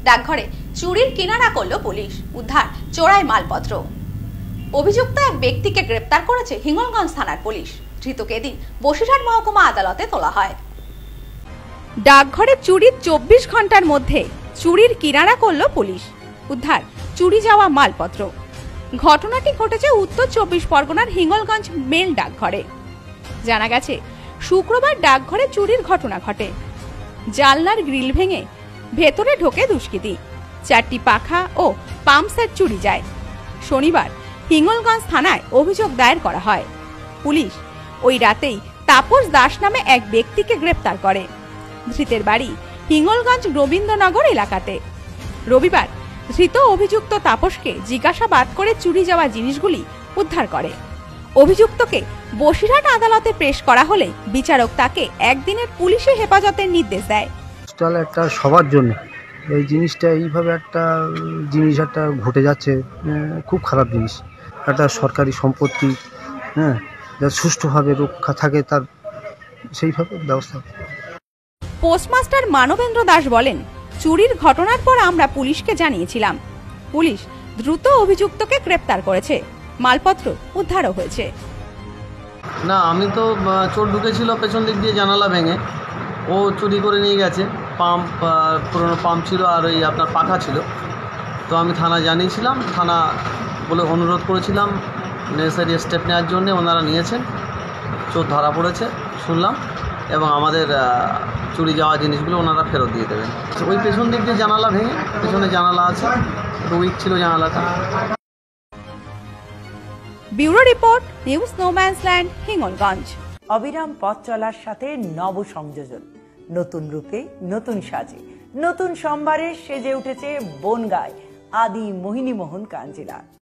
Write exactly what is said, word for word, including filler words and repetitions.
ডাকঘরে চুরির কিনারা করল পুলিশ, উদ্ধার চোরাই মালপত্র। অভিযুক্ত এক ব্যক্তিকে গ্রেপ্তার করেছে হিঙ্গলগঞ্জ থানার পুলিশ। ধৃতকে এদিন বসিরহাট মহকুমা আদালতে তোলা হয়। ডাকঘরে চুরির চব্বিশ ঘন্টার মধ্যে চুরির কিনারা করল পুলিশ, উদ্ধার চুরি যাওয়া মালপত্র। ঘটনাটি ঘটেছে উত্তর চব্বিশ পরগনার হিঙ্গলগঞ্জ মেল ডাকঘরে। জানা গেছে, শুক্রবার ডাকঘরে চুরির ঘটনা ঘটে। জানলার গ্রিল ভেঙে ভেতরে ঢোকে দুষ্কৃতী। চারটি পাখা ও পাম্প সেট চুরি যায়। শনিবার হিঙ্গলগঞ্জ থানায় অভিযোগ দায়ের করা হয়। পুলিশ ওই রাতেই তাপস দাস নামে এক ব্যক্তিকে গ্রেপ্তার করে। ধৃতের বাড়ি হিঙ্গলগঞ্জ রবীন্দ্রনগর এলাকাতে। রবিবার ধৃত অভিযুক্ত তাপসকে জিজ্ঞাসাবাদ করে চুরি যাওয়া জিনিসগুলি উদ্ধার করে। অভিযুক্তকে বসিরহাট আদালতে পেশ করা হলে বিচারক তাকে একদিনের পুলিশি হেফাজতের নির্দেশ দেয়। একটা সবার জন্য এই জিনিসটা এইভাবে একটা জিনিস একটা ঘটে যাচ্ছে, খুব খারাপ জিনিস। একটা সরকারি সম্পত্তি, হ্যাঁ, যাতে সুষ্ঠুভাবে রক্ষা থাকে তার সেইভাবে ব্যবস্থা। পোস্টমাস্টার মানবেন্দ্র দাস বলেন, চুরির ঘটনার পর আমরা পুলিশকে জানিয়েছিলাম। পুলিশ দ্রুত অভিযুক্তকে গ্রেপ্তার করেছে। মালপত্র উদ্ধারও হয়েছে। না, আমি তো চোর ঢুকেছিল পেছন দিক দিয়ে জানালা ভেঙে, ও চুরি করে নিয়ে গেছে। পাম্প, পুরনো পাম্প ছিল আর ওই আপনার পাখা ছিল। তো আমি থানা জানিয়েছিলাম, থানা বলে অনুরোধ করেছিলাম নেসেসারি স্টেপ নেওয়ার জন্য। ওনারা নিয়েছেন, চোর ধরা পড়েছে শুনলাম, এবং আমাদের চুরি যাওয়া জিনিসগুলো ওনারা ফেরত দিয়ে দেবেন। ওই পেছন দিক দিয়ে জানালা ভেঙে, পেছনে জানালা আছে, একটু উইক ছিল জানালাটা। Bureau report, news no man's land, Hingalganj. অবিরাম পথ চলার সাথে নব সংযোজন, নতুন রূপে নতুন সাজে নতুন সম্ভারে সেজে উঠেছে বনগাঁয় আদি মোহিনী মোহন কাঞ্জিলা।